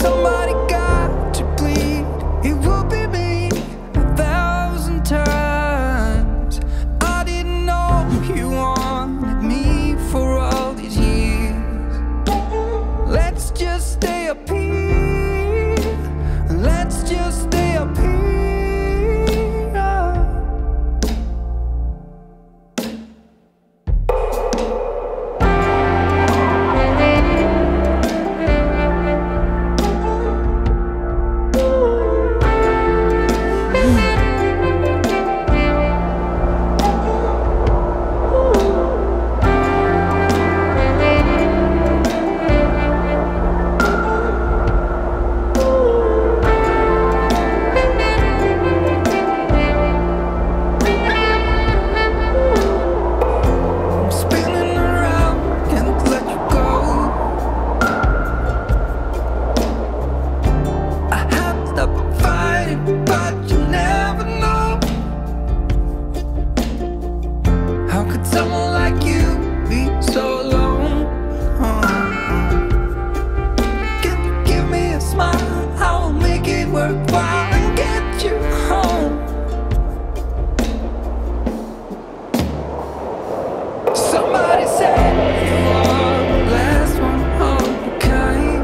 somebody got to bleed, it would be me 1,000 times. I didn't know you wanted me for all these years. Let's just stay up here. Let's just stay up here. Somebody said you are the last one of your kind.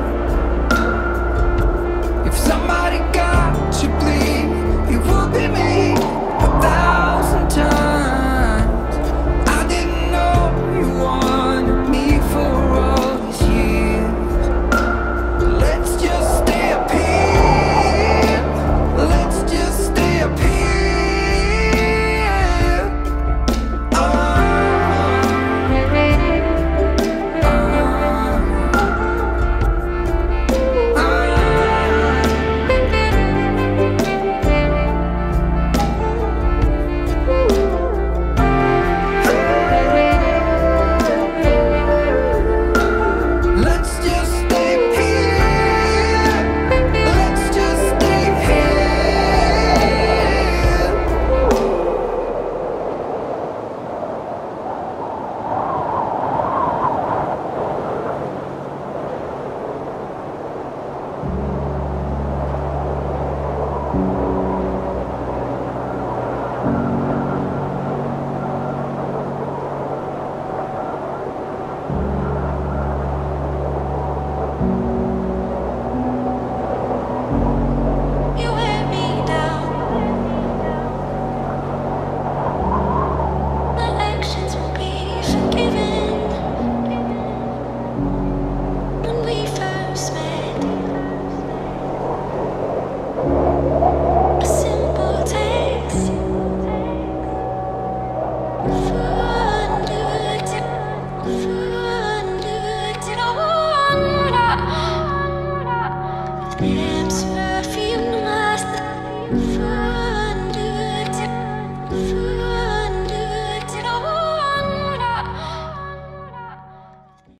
If somebody got to bleed, it would be me 1,000 times. I didn't know you wanted me for all these years. Let's just stay up here. Let's just stay up here. Yeah.